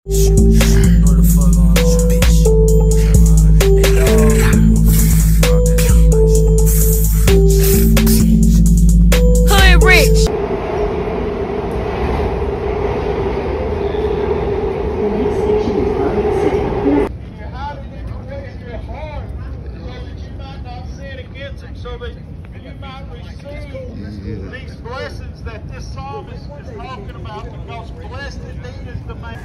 So that you might receive these blessings that this psalm is talking about, because blessed indeed is the man.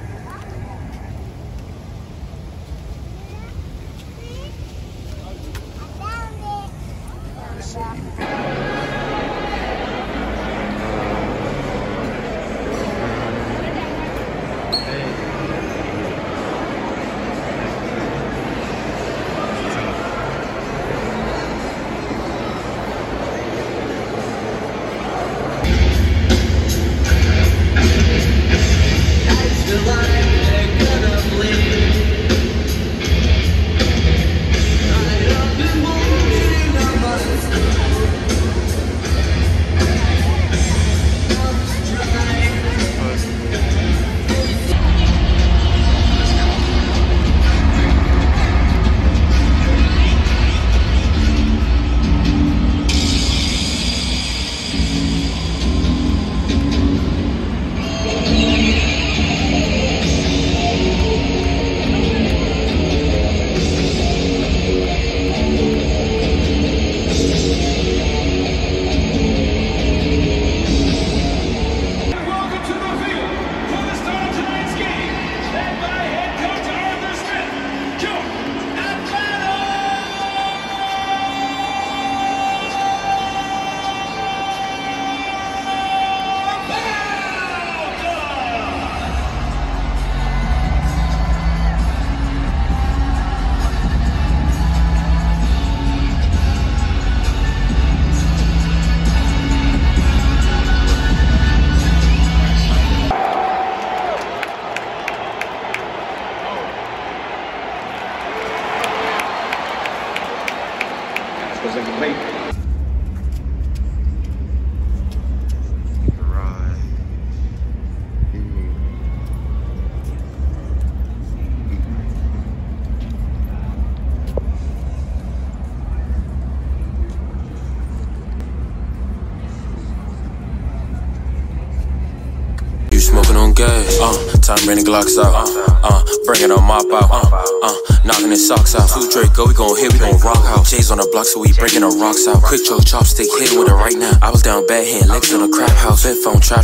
You smoking on gas, time bringing Glocks out, bringing a mop out, knocking his socks out. Food Draco, we gon' hit, we gon' rock out. J's on the block, so we breaking the rocks out. Quick choke, chopstick, hit with it right now. I was down bad, hitting legs in a crap house. Fit phone trap.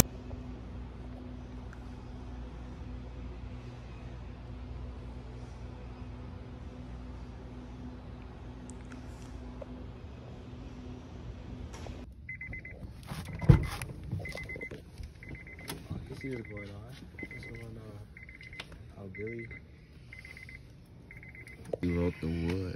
See what's going on. What's going on? How Billy? You wrote the wood.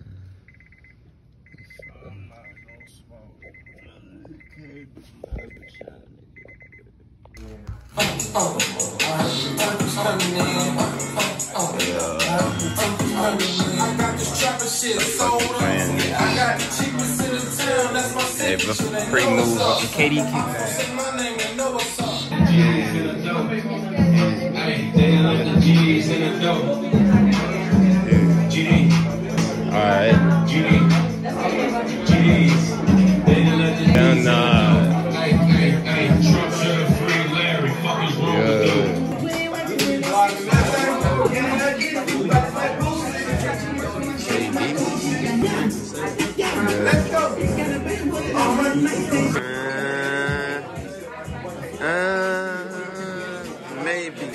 Hey, pre-move up to KDQ. Alright. Maybe.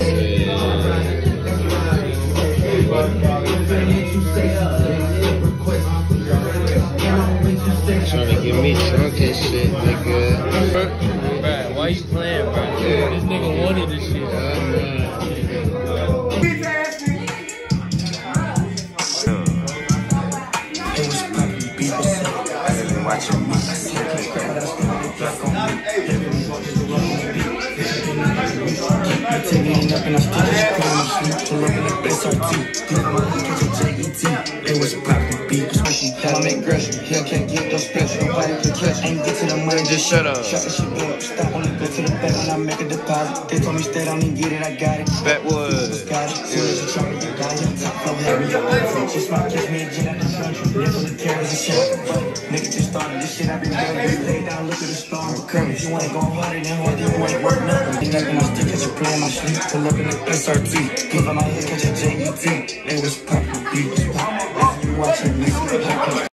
Trying to get me drunk and shit, nigga. Bro, why you playing, bro? Yeah. This nigga wanted this shit. Watching me. It was poppin' beat, smoking, gotta make grudge. Here can't get no special. Nobody can catch, ain't get to the money. just shut up. Shut the shit up, stop, only go to the bank when I make a deposit. They told me stay down and get it, I got it. Backwood. Got it. Soon as you try me, you got it. Flow heavy, just my kiss me a jet out the country. Nigga, the terrors and shit. Nigga just started this shit, I been doing. Lay down, look at the storm recovery. You ain't gon' harder than hard, you ain't worth nothing. Ain't nothing my stick, cause you playing my sleep. Pull up in the SRT. Give up my head, catch a JET. They was poppin' beats. You watching me.